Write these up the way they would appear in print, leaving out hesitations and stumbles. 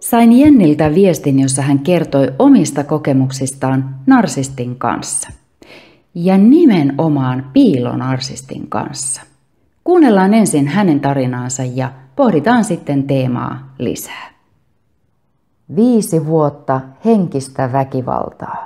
Sain Jenniltä viestin, jossa hän kertoi omista kokemuksistaan narsistin kanssa. Ja nimenomaan piilonarsistin kanssa. Kuunnellaan ensin hänen tarinaansa ja pohditaan sitten teemaa lisää. 5 vuotta henkistä väkivaltaa.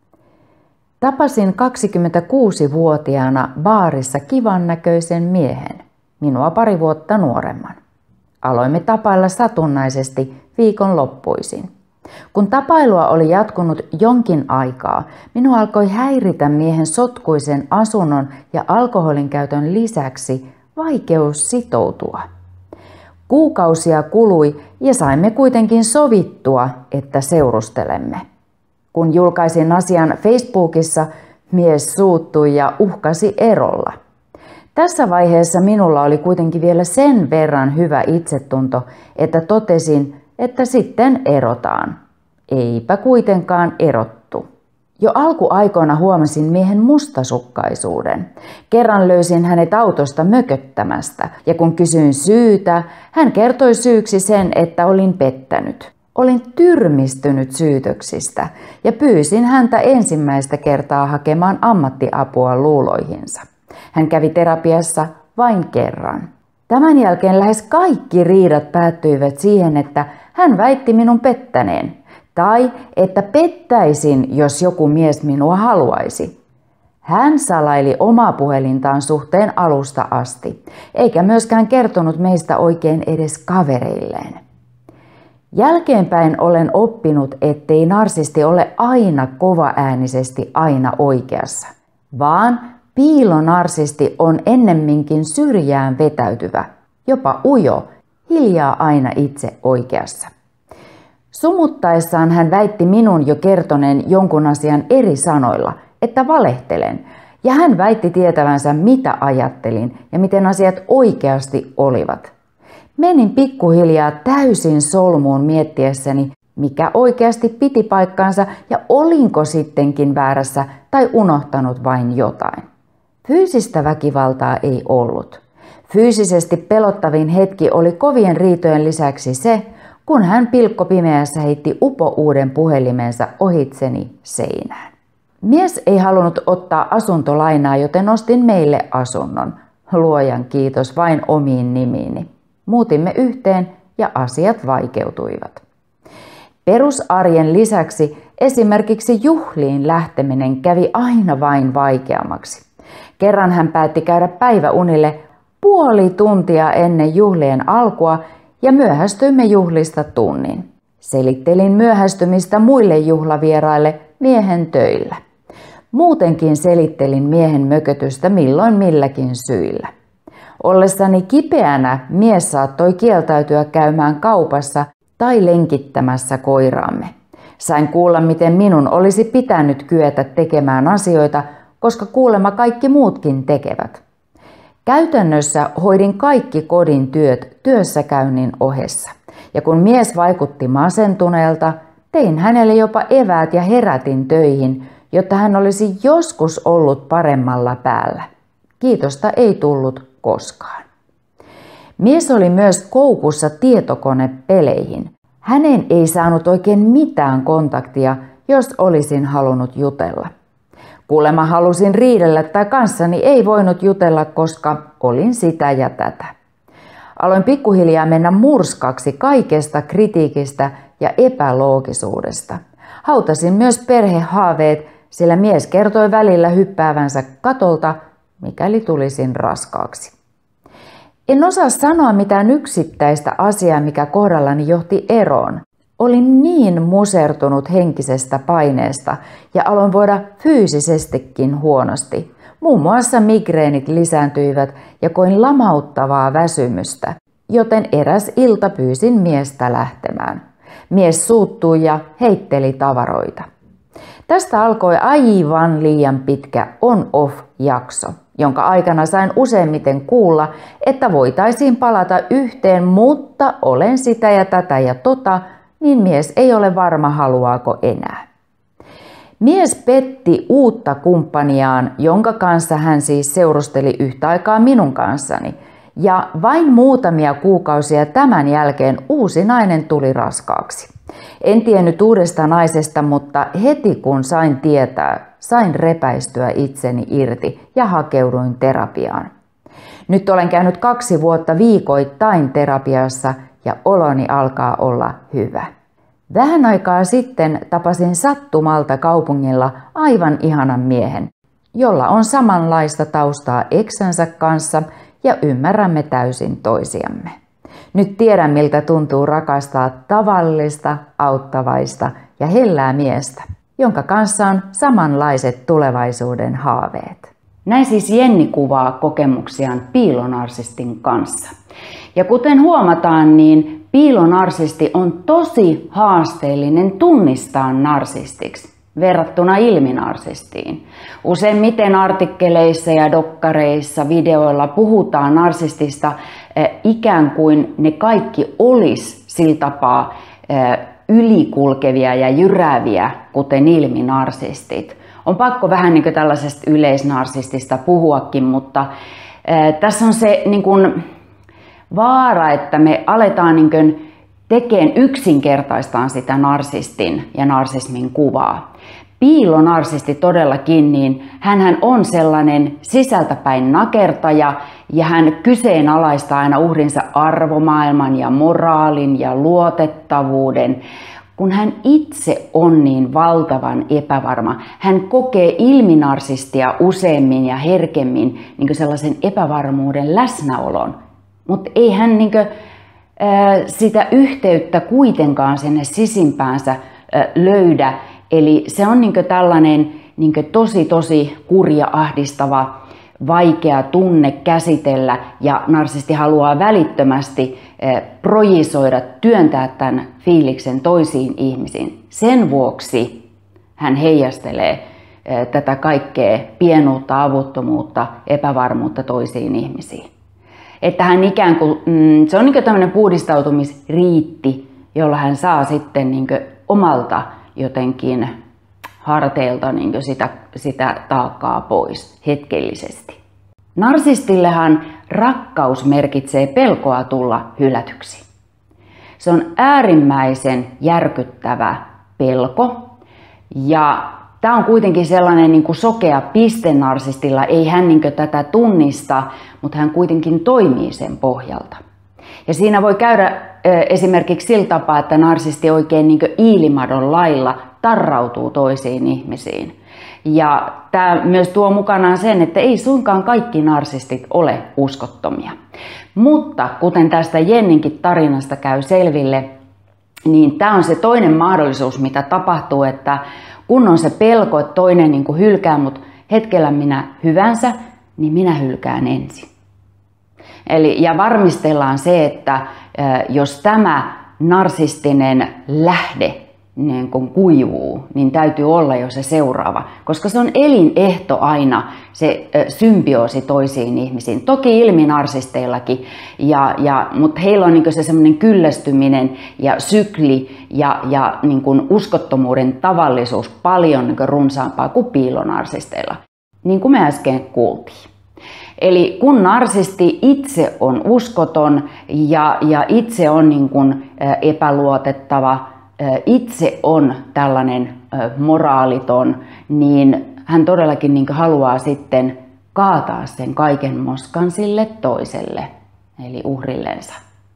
Tapasin 26-vuotiaana baarissa kivan näköisen miehen, minua 2 vuotta nuoremman. Aloimme tapailla satunnaisesti viikonloppuisin. Kun tapailua oli jatkunut jonkin aikaa, minua alkoi häiritä miehen sotkuisen asunnon ja alkoholin käytön lisäksi vaikeus sitoutua. Kuukausia kului ja saimme kuitenkin sovittua, että seurustelemme. Kun julkaisin asian Facebookissa, mies suuttui ja uhkasi erolla. Tässä vaiheessa minulla oli kuitenkin vielä sen verran hyvä itsetunto, että totesin, että sitten erotaan. Eipä kuitenkaan erottu. Jo alkuaikoina huomasin miehen mustasukkaisuuden. Kerran löysin hänet autosta mököttämästä ja kun kysyin syytä, hän kertoi syyksi sen, että olin pettänyt. Olin tyrmistynyt syytöksistä ja pyysin häntä ensimmäistä kertaa hakemaan ammattiapua luuloihinsa. Hän kävi terapiassa vain kerran. Tämän jälkeen lähes kaikki riidat päättyivät siihen, että hän väitti minun pettäneen. Tai että pettäisin, jos joku mies minua haluaisi. Hän salaili omaa puhelintaan suhteen alusta asti, eikä myöskään kertonut meistä oikein edes kavereilleen. Jälkeenpäin olen oppinut, ettei narsisti ole aina kovaäänisesti aina oikeassa, vaan piilonarsisti on ennemminkin syrjään vetäytyvä, jopa ujo, hiljaa aina itse oikeassa. Sumuttaessaan hän väitti minun jo kertoneen jonkun asian eri sanoilla, että valehtelen, ja hän väitti tietävänsä mitä ajattelin ja miten asiat oikeasti olivat. Menin pikkuhiljaa täysin solmuun miettiessäni, mikä oikeasti piti paikkaansa ja olinko sittenkin väärässä tai unohtanut vain jotain. Fyysistä väkivaltaa ei ollut. Fyysisesti pelottavin hetki oli kovien riitojen lisäksi se, kun hän pilkkopimeässä heitti upouuden puhelimensa ohitseni seinään. Mies ei halunnut ottaa asuntolainaa, joten ostin meille asunnon. Luojan kiitos vain omiin nimiini. Muutimme yhteen ja asiat vaikeutuivat. Perusarjen lisäksi esimerkiksi juhliin lähteminen kävi aina vain vaikeammaksi. Kerran hän päätti käydä päiväunille puoli tuntia ennen juhlien alkua ja myöhästyimme juhlista tunnin. Selittelin myöhästymistä muille juhlavieraille miehen töillä. Muutenkin selittelin miehen mökötystä milloin milläkin syillä. Ollessani kipeänä mies saattoi kieltäytyä käymään kaupassa tai lenkittämässä koiraamme. Sain kuulla, miten minun olisi pitänyt kyetä tekemään asioita, koska kuulemma kaikki muutkin tekevät. Käytännössä hoidin kaikki kodin työt työssäkäynnin ohessa. Ja kun mies vaikutti masentuneelta, tein hänelle jopa eväät ja herätin töihin, jotta hän olisi joskus ollut paremmalla päällä. Kiitosta ei tullut koskaan. Mies oli myös koukussa tietokonepeleihin. Hänen ei saanut oikein mitään kontaktia, jos olisin halunnut jutella. Kuulemma halusin riidellä tai kanssani ei voinut jutella, koska olin sitä ja tätä. Aloin pikkuhiljaa mennä murskaksi kaikesta kritiikistä ja epäloogisuudesta. Hautasin myös perhehaaveet, sillä mies kertoi välillä hyppäävänsä katolta, mikäli tulisin raskaaksi. En osaa sanoa mitään yksittäistä asiaa, mikä kohdallani johti eroon. Olin niin musertunut henkisestä paineesta ja aloin voida fyysisestikin huonosti. Muun muassa migreenit lisääntyivät ja koin lamauttavaa väsymystä, joten eräs ilta pyysin miestä lähtemään. Mies suuttui ja heitteli tavaroita. Tästä alkoi aivan liian pitkä on-off-jakso, jonka aikana sain useimmiten kuulla, että voitaisiin palata yhteen, mutta olen sitä ja tätä ja tota, niin mies ei ole varma haluaako enää. Mies petti uutta kumppaniaan, jonka kanssa hän siis seurusteli yhtä aikaa minun kanssani, Ja vain muutamia kuukausia tämän jälkeen uusi nainen tuli raskaaksi. En tiennyt uudesta naisesta, mutta heti kun sain tietää, sain repäistyä itseni irti ja hakeuduin terapiaan. Nyt olen käynyt 2 vuotta viikoittain terapiassa ja oloni alkaa olla hyvä. Vähän aikaa sitten tapasin sattumalta kaupungilla aivan ihanan miehen, jolla on samanlaista taustaa eksänsä kanssa ja ymmärrämme täysin toisiamme. Nyt tiedän, miltä tuntuu rakastaa tavallista, auttavaista ja hellää miestä, jonka kanssa on samanlaiset tulevaisuuden haaveet. Näin siis Jenni kuvaa kokemuksiaan piilonarsistin kanssa. Ja kuten huomataan, niin piilonarsisti on tosi haasteellinen tunnistaa narsistiksi verrattuna ilminarsistiin. Useimmiten artikkeleissa ja dokkareissa, videoilla puhutaan narsistista ikään kuin ne kaikki olisi sillä tapaa ylikulkevia ja jyrääviä, kuten ilminarsistit. On pakko vähän niin kuin tällaisesta yleisnarsistista puhuakin, mutta tässä on se niin kuin vaara, että me aletaan niin kuin tekemään yksinkertaistaan sitä narsistin ja narsismin kuvaa. Piilonarsisti todellakin, niin hänhän on sellainen sisältäpäin nakertaja ja hän kyseenalaistaa aina uhrinsa arvomaailman ja moraalin ja luotettavuuden. Kun hän itse on niin valtavan epävarma, hän kokee ilminarsistia useammin ja herkemmin niin kuin sellaisen epävarmuuden läsnäolon. Mutta ei hän niin kuin, sitä yhteyttä kuitenkaan sinne sisimpäänsä löydä. Eli se on niin kuin tällainen niin kuin tosi kurja, ahdistava, vaikea tunne käsitellä ja narsisti haluaa välittömästi projisoida, työntää tämän fiiliksen toisiin ihmisiin. Sen vuoksi hän heijastelee tätä kaikkea pienuutta, avuttomuutta, epävarmuutta toisiin ihmisiin. Että hän ikään kuin, se on niin kuin tämmöinen puhdistautumisriitti, jolla hän saa sitten niin kuin omalta jotenkin harteilta niin kuin sitä taakkaa pois hetkellisesti. Narsistillehan rakkaus merkitsee pelkoa tulla hylätyksi. Se on äärimmäisen järkyttävä pelko ja tämä on kuitenkin sellainen niin kuin sokea piste narsistilla. Ei hän niin kuin tätä tunnista, mutta hän kuitenkin toimii sen pohjalta. Ja siinä voi käydä esimerkiksi sillä tapaa, että narsisti oikein niin kuin iilimadon lailla tarrautuu toisiin ihmisiin. Ja tämä myös tuo mukanaan sen, että ei suinkaan kaikki narsistit ole uskottomia. Mutta kuten tästä Jenninkin tarinasta käy selville, niin tämä on se toinen mahdollisuus, mitä tapahtuu, että kun on se pelko, että toinen niin kuin hylkää mut hetkellä minä hyvänsä, niin minä hylkään ensin. Ja varmistellaan se, että jos tämä narsistinen lähde niin kun kuivuu, niin täytyy olla jo se seuraava, koska se on elinehto aina se symbioosi toisiin ihmisiin. Toki ilminarsisteillakin, mutta heillä on niin se semmoinen kyllästyminen ja sykli ja niin kun uskottomuuden tavallisuus paljon niin runsaampaa kuin piilonarsisteilla, niin kuin me äsken kuultiin. Eli kun narsisti itse on uskoton ja itse on niin kuin epäluotettava, itse on tällainen moraaliton, niin hän todellakin niin kuin haluaa sitten kaataa sen kaiken moskan sille toiselle, eli uhrillensa.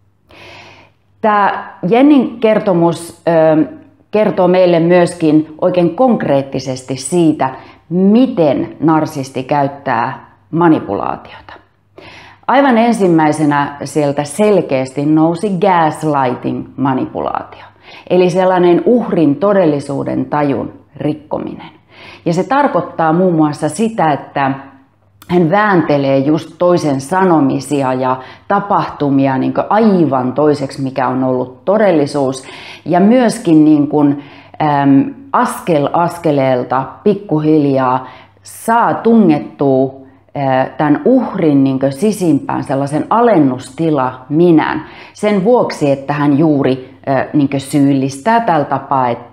Tämä Jennin kertomus kertoo meille myöskin oikein konkreettisesti siitä, miten narsisti käyttää manipulaatiota. Aivan ensimmäisenä sieltä selkeästi nousi gaslighting-manipulaatio, eli sellainen uhrin todellisuuden tajun rikkominen. Ja se tarkoittaa muun muassa sitä, että hän vääntelee just toisen sanomisia ja tapahtumia niin kuin aivan toiseksi, mikä on ollut todellisuus. Ja myöskin niin kuin, askel askeleelta pikkuhiljaa saa tungettua tämän uhrin niin kuin sisimpään sellaisen alennustila minän sen vuoksi, että hän juuri niin kuin syyllistää tällä tapaa, että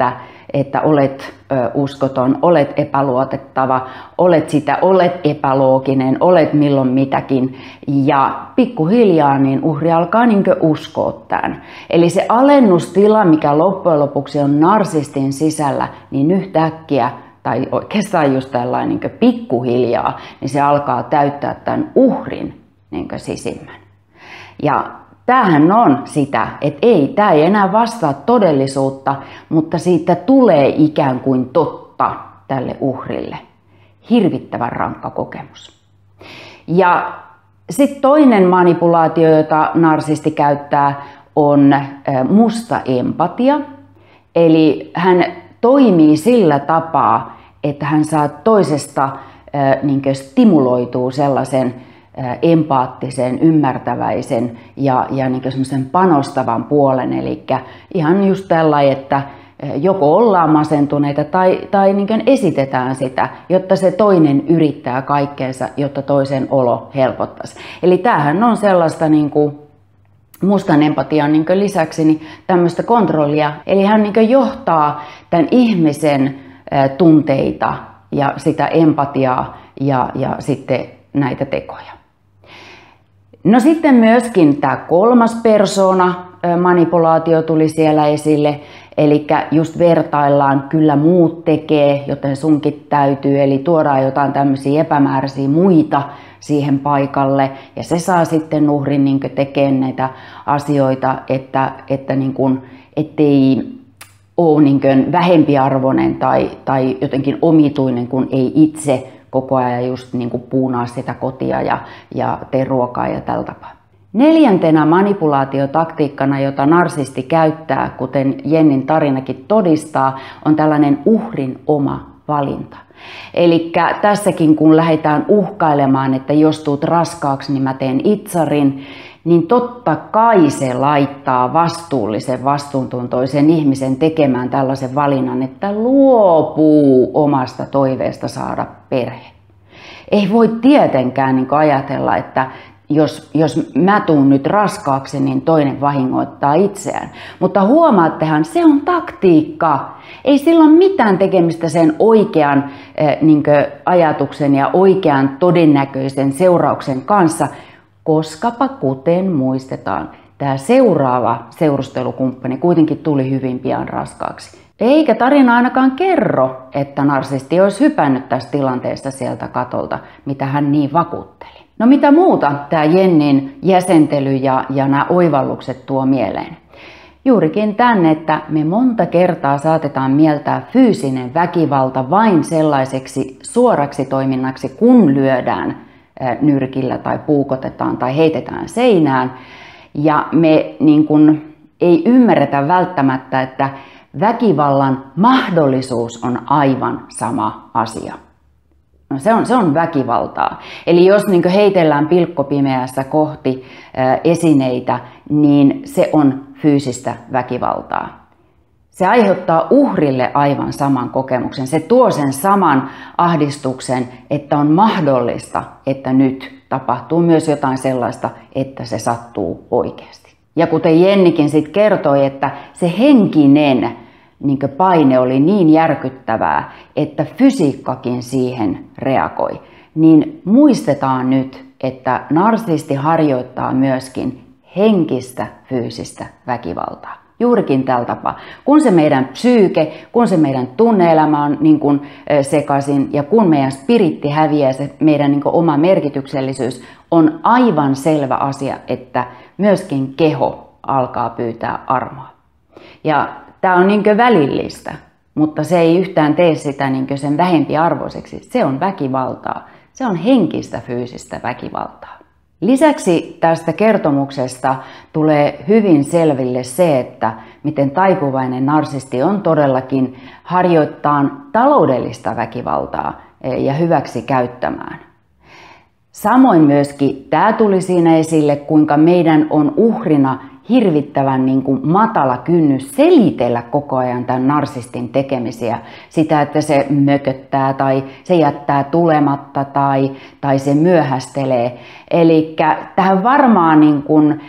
että olet uskoton, olet epäluotettava, olet epälooginen, olet milloin mitäkin. Ja pikkuhiljaa niin uhri alkaa uskoa tämän. Eli se alennustila, mikä loppujen lopuksi on narsistin sisällä, niin yhtäkkiä, tai oikeastaan just tällainen pikkuhiljaa, niin se alkaa täyttää tämän uhrin sisimmän. Ja tämähän on sitä, että tämä ei enää vastaa todellisuutta, mutta siitä tulee ikään kuin totta tälle uhrille. Hirvittävän rankka kokemus. Ja sitten toinen manipulaatio, jota narsisti käyttää, on musta empatia. Eli hän toimii sillä tapaa, että hän saa toisesta stimuloituu sellaisen empaattisen, ymmärtäväisen ja semmoisen panostavan puolen. Eli ihan just tällainen, että joko ollaan masentuneita tai esitetään sitä, jotta se toinen yrittää kaikkeensa, jotta toisen olo helpottaisi. Eli tämähän on sellaista mustan empatian lisäksi niin tämmöistä kontrollia. Eli hän johtaa tämän ihmisen tunteita ja sitä empatiaa ja sitten näitä tekoja. No sitten myöskin tämä kolmas persona manipulaatio tuli siellä esille, eli just vertaillaan, kyllä muut tekee, joten sunkin täytyy, eli tuodaan jotain tämmöisiä epämääräisiä muita siihen paikalle, ja se saa sitten uhrin tekemään näitä asioita, ettei ole vähempiarvoinen tai jotenkin omituinen, kun ei itse koko ajan just puunaa sitä kotia ja tee ruokaa ja tällä tapaa. Neljäntenä manipulaatiotaktiikkana, jota narsisti käyttää, kuten Jennin tarinakin todistaa, on tällainen uhrin oma valinta. Eli tässäkin kun lähdetään uhkailemaan, että jos tuut raskaaksi, niin mä teen itsarin, niin totta kai se laittaa vastuullisen, vastuuntuntoisen ihmisen tekemään tällaisen valinnan, että luopuu omasta toiveesta saada perhe. Ei voi tietenkään ajatella, että jos mä tuun nyt raskaaksi, niin toinen vahingoittaa itseään. Mutta huomaattehan, se on taktiikka. Ei sillä ole mitään tekemistä sen oikean ajatuksen ja oikean todennäköisen seurauksen kanssa, koskapa kuten muistetaan, tämä seuraava seurustelukumppani kuitenkin tuli hyvin pian raskaaksi. Eikä tarina ainakaan kerro, että narsisti olisi hypännyt tästä tilanteesta sieltä katolta, mitä hän niin vakuutteli. No mitä muuta tämä Jennin jäsentely ja nämä oivallukset tuo mieleen? Juurikin tänne, että me monta kertaa saatetaan mieltää fyysinen väkivalta vain sellaiseksi suoraksi toiminnaksi, kun lyödään nyrkillä tai puukotetaan tai heitetään seinään. Ja me ei ymmärretä välttämättä, että väkivallan mahdollisuus on aivan sama asia. No se on väkivaltaa. Eli jos heitellään pilkkopimeässä kohti esineitä, niin se on fyysistä väkivaltaa. Se aiheuttaa uhrille aivan saman kokemuksen. Se tuo sen saman ahdistuksen, että on mahdollista, että nyt tapahtuu myös jotain sellaista, että se sattuu oikeasti. Ja kuten Jennikin sitten kertoi, että se henkinen paine oli niin järkyttävää, että fysiikkakin siihen reagoi. Niin muistetaan nyt, että narsisti harjoittaa myöskin henkistä fyysistä väkivaltaa. Juurikin tällä tapaa. Kun se meidän psyyke, kun se meidän tunne-elämä on sekaisin ja kun meidän spiritti häviää, se meidän oma merkityksellisyys, on aivan selvä asia, että myöskin keho alkaa pyytää armoa. Ja tämä on välillistä, mutta se ei yhtään tee sitä sen vähempiarvoiseksi. Se on väkivaltaa. Se on henkistä fyysistä väkivaltaa. Lisäksi tästä kertomuksesta tulee hyvin selville se, että miten taipuvainen narsisti on todellakin harjoittaa taloudellista väkivaltaa ja hyväksi käyttämään. Samoin myöskin tämä tuli siinä esille, kuinka meidän on uhrina hirvittävän matala kynnys selitellä koko ajan tämän narsistin tekemisiä. Sitä, että se mököttää tai se jättää tulematta tai se myöhästelee. Eli tähän varmaan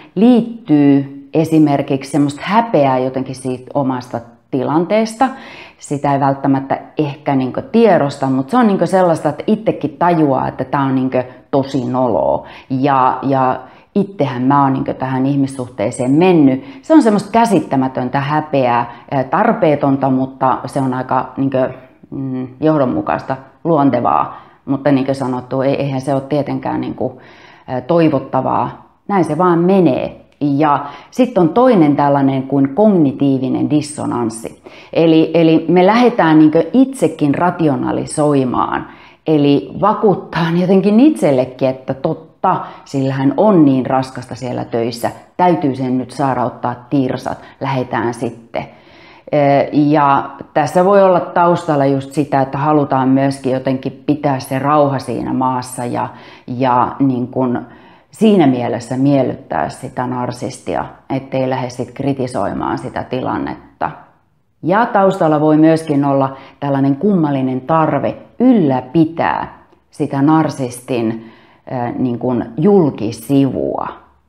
liittyy esimerkiksi semmoista häpeää jotenkin siitä omasta tilanteesta. sitä ei välttämättä ehkä niin kuin tiedosta, mutta se on niin kuin sellaista, että itsekin tajuaa, että tämä on niin kuin tosi noloa. Ja itsehän mä oon niin tähän ihmissuhteeseen mennyt. Se on semmoista käsittämätöntä häpeää, tarpeetonta, mutta se on aika niin kuin, johdonmukaista, luontevaa. Mutta niin kuin sanottu, eihän se ole tietenkään niin kuin, toivottavaa. Näin se vaan menee. Ja sitten on toinen tällainen kuin kognitiivinen dissonanssi. Eli me lähdetään niin kuin itsekin rationalisoimaan. Eli vakuuttaa jotenkin itsellekin, että totta, sillä hän on niin raskasta siellä töissä. Täytyy sen nyt saada ottaa tirsat, lähdetään sitten. Ja tässä voi olla taustalla just sitä, että halutaan myöskin jotenkin pitää se rauha siinä maassa ja niin kuin siinä mielessä miellyttää sitä narsistia, ettei lähde sit kritisoimaan sitä tilannetta. Ja taustalla voi myöskin olla tällainen kummallinen tarve ylläpitää sitä narsistin niin kuin julkisivua,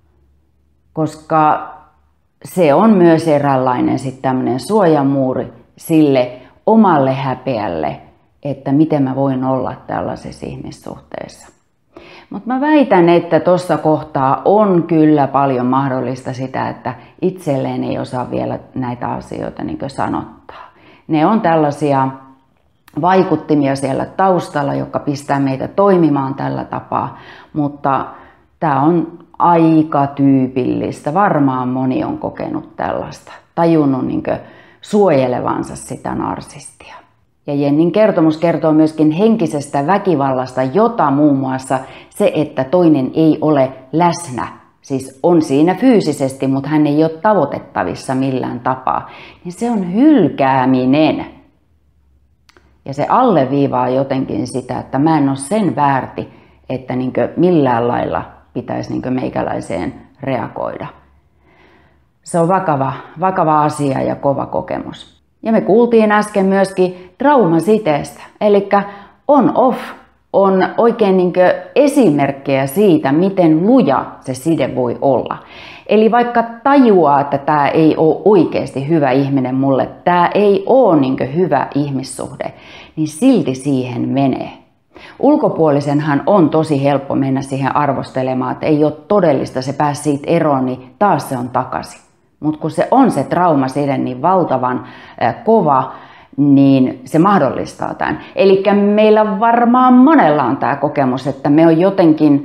koska se on myös eräänlainen sitten tämmöinen suojamuuri sille omalle häpeälle, että miten mä voin olla tällaisessa ihmissuhteessa. Mutta mä väitän, että tuossa kohtaa on kyllä paljon mahdollista sitä, että itselleen ei osaa vielä näitä asioita niin kuin sanottaa. Ne on tällaisia vaikuttimia siellä taustalla, jotka pistää meitä toimimaan tällä tapaa, mutta tämä on aika tyypillistä. Varmaan moni on kokenut tällaista, tajunnut niin kuin suojelevansa sitä narsistia. Ja Jennin kertomus kertoo myöskin henkisestä väkivallasta, jota muun muassa se, että toinen ei ole läsnä, siis on siinä fyysisesti, mutta hän ei ole tavoitettavissa millään tapaa, niin se on hylkääminen. Ja se alleviivaa jotenkin sitä, että mä en ole sen väärti, että millään lailla pitäisi meikäläiseen reagoida. Se on vakava asia ja kova kokemus. Ja me kuultiin äsken myöskin traumasiteestä, eli on-off on oikein esimerkkejä siitä, miten luja se side voi olla. Eli vaikka tajuaa, että tämä ei ole oikeasti hyvä ihminen mulle, tämä ei ole hyvä ihmissuhde, niin silti siihen menee. Ulkopuolisenhan on tosi helppo mennä siihen arvostelemaan, että ei ole todellista, se pääsi siitä eroon, niin taas se on takaisin. Mutta kun se on se traumaside niin valtavan kova, niin se mahdollistaa tämän. Eli meillä varmaan monella on tämä kokemus, että me on jotenkin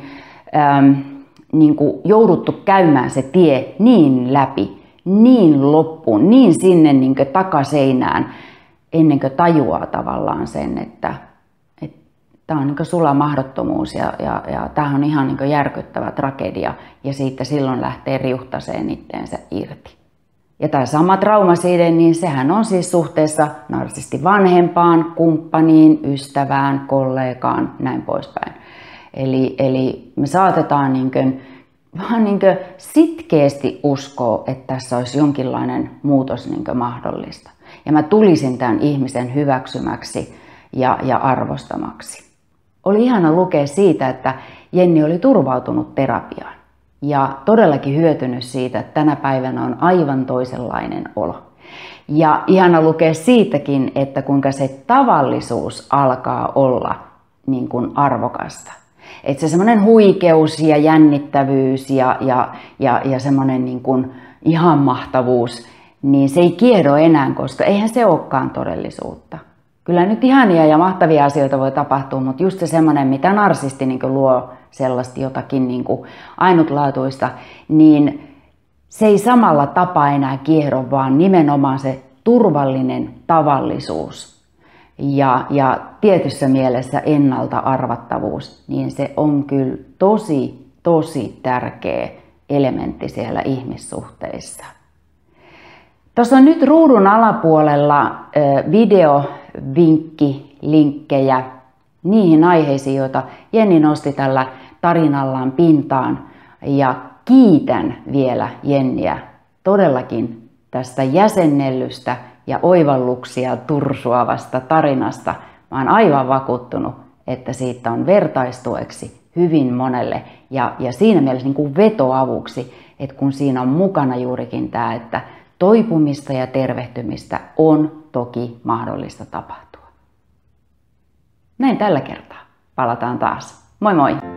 jouduttu käymään se tie niin läpi, niin loppuun, niin sinne takaseinään, ennen kuin tajuaa tavallaan sen, että tämä on sula mahdottomuus ja tämä on ihan järkyttävä tragedia ja siitä silloin lähtee riuhtaseen itteensä irti. Ja tämä sama traumaside, niin sehän on siis suhteessa narsisti vanhempaan, kumppaniin, ystävään, kollegaan, näin poispäin. Eli me saatetaan vaan sitkeästi uskoa, että tässä olisi jonkinlainen muutos mahdollista. Ja mä tulisin tämän ihmisen hyväksymäksi ja arvostamaksi. Oli ihana lukea siitä, että Jenni oli turvautunut terapiaan. Ja todellakin hyötynyt siitä, että tänä päivänä on aivan toisenlainen olo. Ja ihana lukea siitäkin, että kuinka se tavallisuus alkaa olla arvokasta. Että se semmoinen huikeus ja jännittävyys ja semmoinen ihan mahtavuus, niin se ei kiehdo enää, koska eihän se olekaan todellisuutta. Kyllä nyt ihania ja mahtavia asioita voi tapahtua, mutta just se semmoinen, mitä narsisti luo sellaista jotakin ainutlaatuista, niin se ei samalla tapaa enää kiehdo, vaan nimenomaan se turvallinen tavallisuus ja tietyssä mielessä ennalta arvattavuus, niin se on kyllä tosi tärkeä elementti siellä ihmissuhteissa. Tuossa on nyt ruudun alapuolella videovinkkilinkkejä niihin aiheisiin, joita Jenni nosti tällä tarinallaan pintaan. Ja kiitän vielä Jenniä todellakin tästä jäsennellystä ja oivalluksia tursuavasta tarinasta. Mä oon aivan vakuuttunut, että siitä on vertaistueksi hyvin monelle ja siinä mielessä vetoavuksi, että kun siinä on mukana juurikin tämä, että toipumista ja tervehtymistä on toki mahdollista tapahtua. Näin tällä kertaa. Palataan taas. Moi moi!